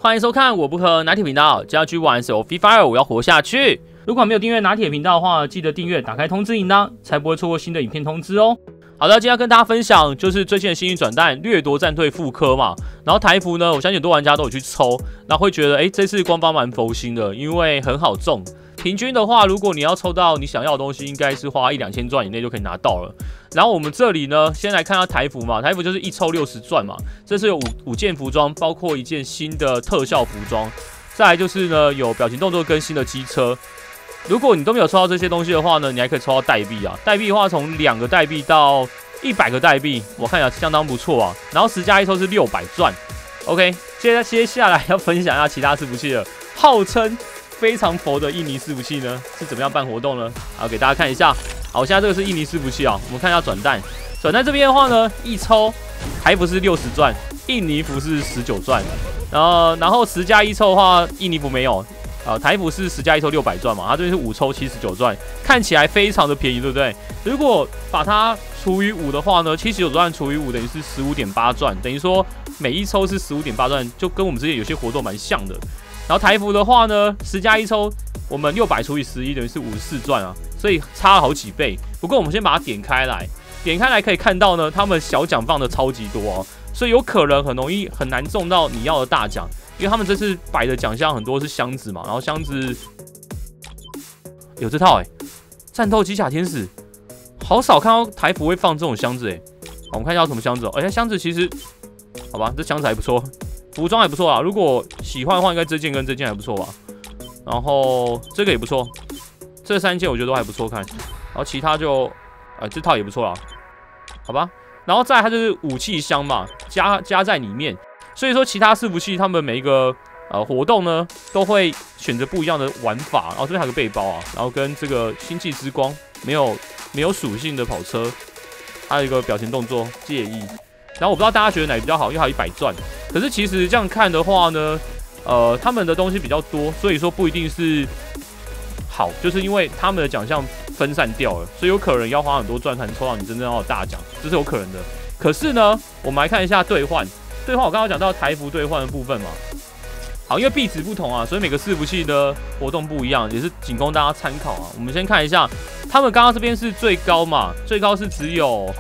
欢迎收看我不喝拿铁频道，接下去玩是 Free Fire， 我要活下去。如果还没有订阅拿铁频道的话，记得订阅，打开通知铃铛，才不会错过新的影片通知哦。好的，今天要跟大家分享就是最新的幸运转蛋掠夺战队复刻嘛，然后台服呢，我相信很多玩家都有去抽，然后会觉得这次官方蛮佛心的，因为很好中。平均的话，如果你要抽到你想要的东西，应该是花1-2000钻以内就可以拿到了。然后我们这里呢，先来看下台服嘛，台服就是一抽60钻嘛，这是有五件服装，包括一件新的特效服装，再来就是呢有表情动作更新的机车。如果你都没有抽到这些东西的话呢，你还可以抽到代币啊，代币的话从2个代币到100个代币，我看一下相当不错啊。然后10加1抽是600钻 ，OK。接下来要分享一下其他伺服器了，号称非常佛的印尼伺服器呢是怎么样办活动呢？好，给大家看一下。好，现在这个是印尼伺服器啊，我们看一下转蛋。转蛋这边的话呢，一抽台服是60钻，印尼服是19钻。然后10加1抽的话，印尼服没有。台服是10加1抽600钻嘛，它这边是5抽79钻，看起来非常的便宜，对不对？如果把它除以5的话呢，79钻除以5等于是15.8钻，等于说每一抽是15.8钻，就跟我们之前有些活动蛮像的。然后台服的话呢，10加1抽，我们600除以11等于是54钻啊，所以差了好几倍。不过我们先把它点开来，可以看到呢，他们小奖放的超级多哦，所以有可能很难中到你要的大奖，因为他们这次摆的奖项很多是箱子嘛，然后箱子有这套战斗机甲天使，好少看到台服会放这种箱子好，我们看一下有什么箱子哦，箱子其实好吧，这箱子还不错。服装还不错啦，如果喜欢的话，应该这件跟这件还不错吧。然后这个也不错，这3件我觉得都还不错看。然后其他就，这套也不错啦，好吧。然后再来它就是武器箱嘛，加在里面。所以说其他伺服器他们每一个活动呢，都会选择不一样的玩法。然后这边还有个背包啊，然后跟这个星际之光没有属性的跑车，还有一个表情动作介意。然后我不知道大家觉得哪个比较好，因为还有100钻。可是其实这样看的话呢，他们的东西比较多，所以说不一定是好，就是因为他们的奖项分散掉了，所以有可能要花很多钻才能抽到你真正要的大奖，这是有可能的。可是呢，我们来看一下兑换，我刚刚讲到台服兑换的部分嘛。好，因为币值不同啊，所以每个伺服器的活动不一样，也是仅供大家参考啊。我们先看一下，他们刚刚这边是最高嘛，最高是只有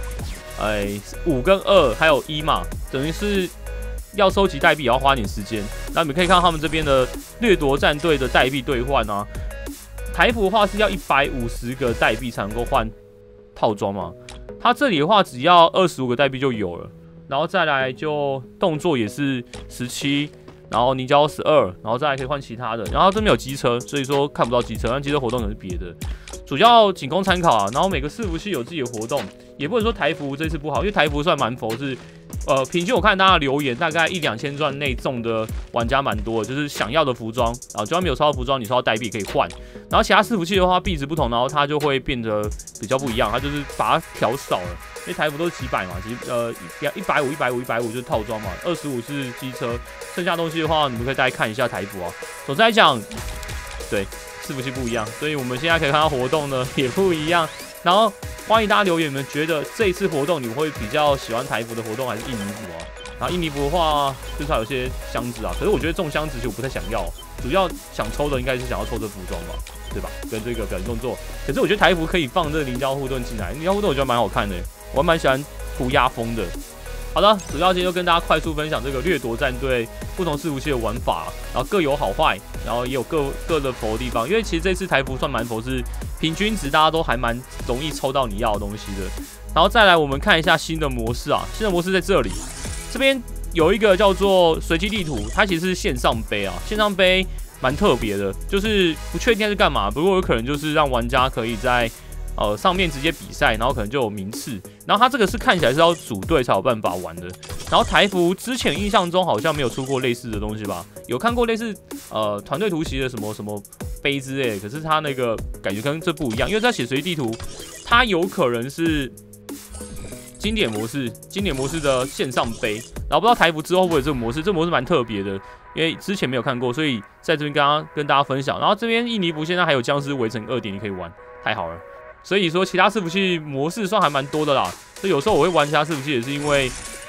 5跟2还有1嘛，等于是要收集代币也要花点时间。那你们可以看到他们这边的掠夺战队的代币兑换啊，台服的话是要150个代币才能够换套装嘛，它这里的话只要25个代币就有了。然后再来就动作也是17，然后泥胶12，然后再来可以换其他的。然后这边有机车，所以说看不到机车，但机车活动可能是别的，主要仅供参考啊。然后每个伺服器有自己的活动，也不能说台服这次不好，因为台服算蛮佛是。平均我看大家留言，大概1-2000钻内中的玩家蛮多的，就是想要的服装啊，就算没有抽到服装，你抽到代币可以换。然后其他伺服器的话，币值不同，然后它就会变得比较不一样，它就是把它调少了。因为台服都是几百嘛，其实150、150、150就是套装嘛，25是机车，剩下东西的话，你们可以大家看一下台服啊。总之来讲，对，伺服器不一样，所以我们现在可以看到活动呢也不一样。然后欢迎大家留言，你们觉得这一次活动你们会比较喜欢台服的活动还是印尼服啊？然后印尼服的话，至少有些箱子啊，可是我觉得这种箱子其实我不太想要，主要想抽的应该是想要抽这服装吧，对吧？跟这个表情动作。可是我觉得台服可以放这个凝胶护盾进来，凝胶护盾我觉得蛮好看的，我还蛮喜欢涂鸦风的。好的，主要今天就跟大家快速分享这个掠夺战队不同伺服器的玩法，然后各有好坏，然后也有各的佛的地方。因为其实这次台服算蛮佛，是平均值大家都还蛮容易抽到你要的东西的。然后再来我们看一下新的模式啊，新的模式在这里，这边有一个叫做随机地图，它其实是线上杯啊，线上杯蛮特别的，就是不确定是干嘛，不过有可能就是让玩家可以在上面直接比赛，然后可能就有名次。然后它这个是看起来是要组队才有办法玩的。然后台服之前印象中好像没有出过类似的东西吧？有看过类似团队突袭的什么杯之类的，可是它那个感觉跟这不一样，因为在写随机地图，它有可能是经典模式的线上杯。然后不知道台服之后会不会有这个模式，这个模式蛮特别的，因为之前没有看过，所以在这边跟大家分享。然后这边印尼服现在还有僵尸围城2点，你可以玩，太好了。所以说其他伺服器模式算还蛮多的啦，所以有时候我会玩其他伺服器也是因为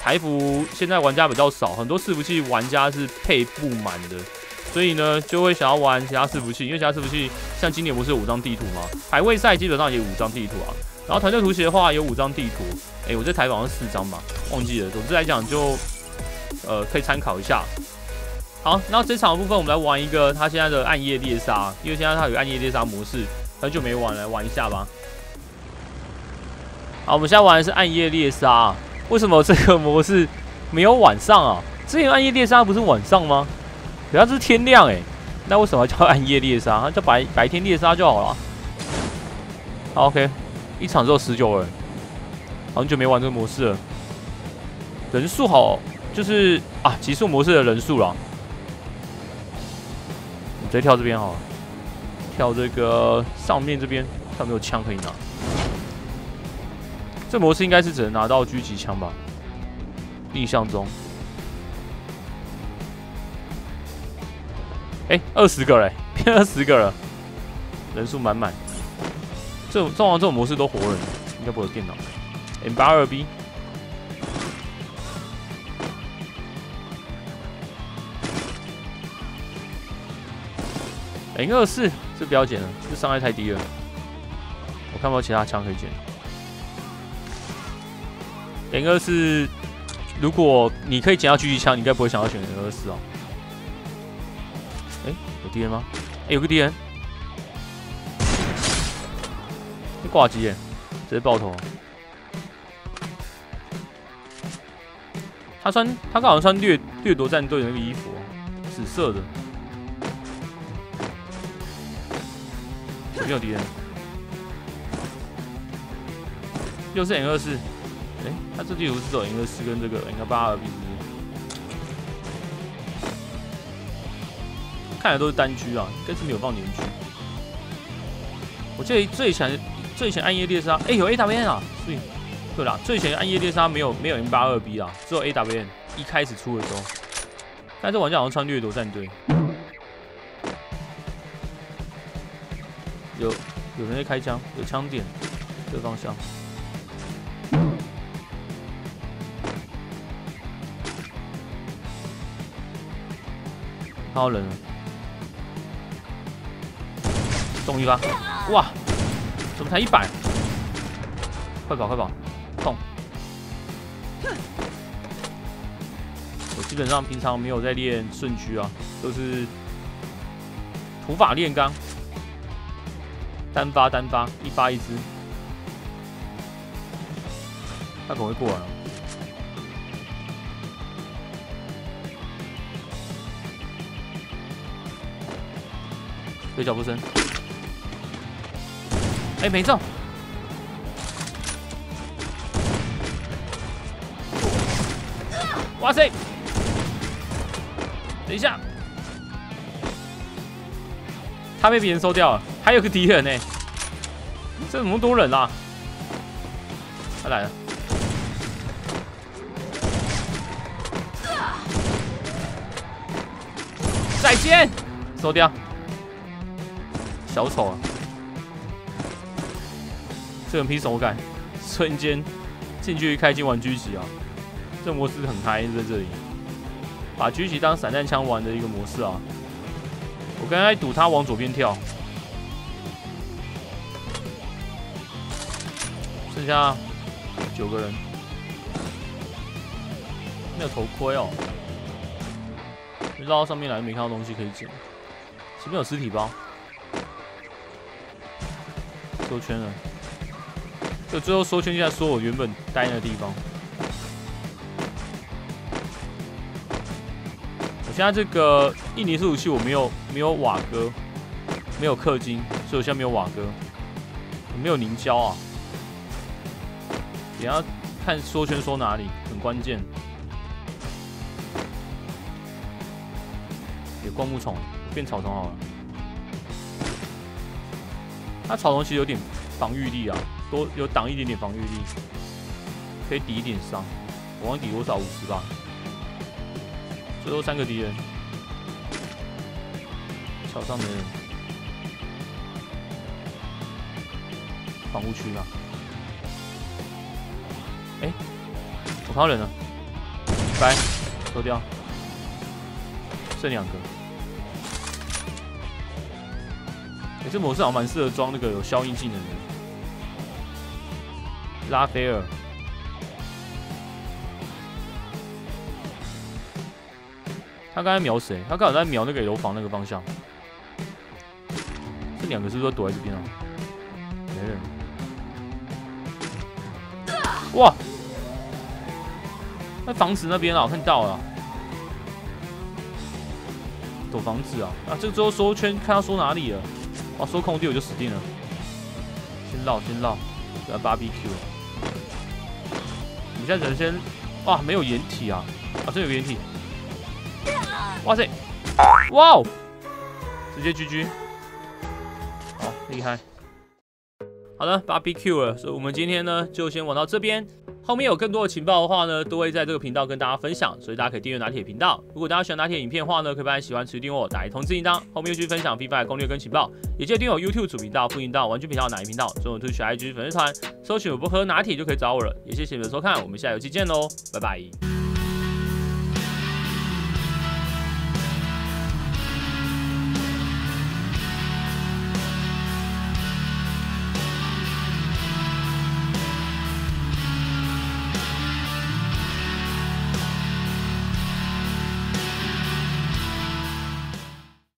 台服现在玩家比较少，很多伺服器玩家是配不满的，所以呢就会想要玩其他伺服器，因为其他伺服器像今年不是有5张地图吗？排位赛基本上也有5张地图啊，然后团队图协的话有5张地图，我这台好像是4张吧，忘记了。总之来讲就可以参考一下。好，那这场的部分我们来玩一个他现在的暗夜猎杀，因为现在他有暗夜猎杀模式，很久没玩，来玩一下吧。好，我们现在玩的是暗夜猎杀。为什么这个模式没有晚上啊？之前暗夜猎杀不是晚上吗？可它是天亮那为什么要叫暗夜猎杀？它叫白天猎杀就好了。好 ，OK， 一场只有19人，很久没玩这个模式了。人数好，就是极速模式的人数啦。我们直接跳这边好了，跳这个上面这边，看有没有枪可以拿。这模式应该是只能拿到狙击枪吧？印象中。20个变20个了，人数满满。通常这种模式都活人，应该不会有电脑。M82B。M24这不要捡了，这伤害太低了。我看不到其他枪可以捡。M24，如果你可以捡到狙击枪，你应该不会想要选 M24哦。有敌人吗？有个敌人，挂机直接爆头。他刚好像穿掠夺战队的那个衣服紫色的。没有敌人，又是 M24。他这地图是走 M24跟这个 M82B 看来都是单狙啊，应该是没有放连狙。我记得最以前暗夜猎杀，有 AWN 啊，对啦，最以前暗夜猎杀没有 M82B 啦，只有 AWN 一开始出的时候。但是玩家好像穿掠夺战队，有人在开枪，有枪点，这个方向。看到人了。中一发，哇！怎么才100？快跑！痛！我基本上平常没有在练顺狙啊，都是土法炼钢，单发，一发一支。他可能会过来。有脚步声。没中！哇塞！等一下，他被别人收掉了，还有个敌人这怎么多人啊？他来了！再见，收掉。小丑啊！这个 P 手感，瞬间近距离开金玩狙击啊！这模式很嗨，在这里把狙击当散弹枪玩的一个模式啊！我刚才赌他往左边跳，剩下9个人，没有头盔哦，绕到上面来没看到东西可以捡，前面有尸体包，收圈了。就最后缩圈下说我原本待那个地方。我现在这个印尼式武器我没有瓦哥，没有氪金，所以我现在没有瓦哥，没有凝胶啊。等一下看缩圈缩哪里很关键。有灌木丛，变草丛好了。它草丛其实有点防御力啊。多有挡一点点防御力，可以抵一点伤。我忘记抵多少，50吧。最后3个敌人，桥上没人，防护区吧。我看到人了， 拜，收掉，剩2个。这模式好像蛮适合装那个有消音技能的。拉斐尔，他刚才瞄谁？他刚好在瞄那个楼房那个方向。这2个是不是都躲在这边啊？没人。哇！在房子那边啊，我看到了。躲房子啊！啊，这个之后缩圈，看他缩哪里了。哇，缩空地我就死定了。先绕，先绕，不要 BBQ 了。你现在人先，哇，没有掩体啊！啊，这有个掩体。哇塞！哇哦！直接 GG。好，厉害。好的 ，BBQ 了，所以我们今天呢就先玩到这边。后面有更多的情报的话呢，都会在这个频道跟大家分享，所以大家可以订阅拿铁频道。如果大家喜欢拿铁影片的话呢，可以把喜欢持续订阅我，打开通知铃铛，后面又去分享 FIFA 的攻略跟情报。也记得订阅我 YouTube 主频道、副频道、玩具频道、哪一频道，中文 Twitch、IG 粉丝团，搜寻我不喝拿铁就可以找我了。也谢谢你们的收看，我们下游期见喽，拜拜。